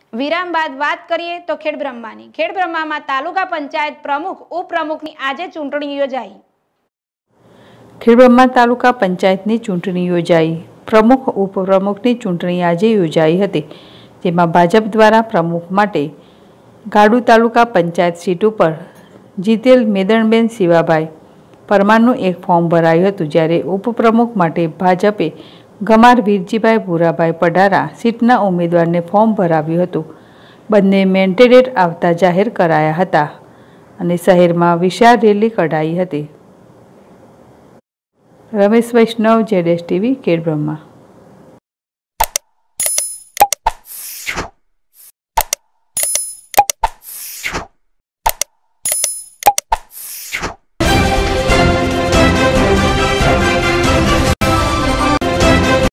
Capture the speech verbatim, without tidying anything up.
વિરામ બાદ વાત કરીએ તો ખેડબ્રહ્માની ખેડબ્રહ્મામાં તાલુકા પંચાયત પ્રમુખ ઉપપ્રમુખની આજે ચૂંટણી યોજાઈ। ખેડબ્રહ્મા તાલુકા પંચાયતની ચૂંટણી યોજાઈ। પ્રમુખ ઉપપ્રમુખની ચૂંટણી આજે યોજાઈ હતી, જેમાં ભાજપ દ્વારા પ્રમુખ માટે ગાડુ તાલુકા પંચાયત સીટ ઉપર જીતેલ મેદણબેન શિવાભાઈ પરમારનું એક ફોર્મ ભરાયું હતું, જ્યારે ઉપપ્રમુખ માટે ભાજપે ગમાર વીરજીભાઈ ભૂરાભાઈ પઢારા સીટના ઉમેદવારને ફોર્મ ભરાવ્યું હતું। બંને મેન્ડેટ આવતા જાહેર કરાયા હતા અને શહેરમાં વિશાળ રેલી કઢાઈ હતી। રમેશ વૈષ્ણવ, જેડેશ ટીવી, ખેડબ્રહ્મા।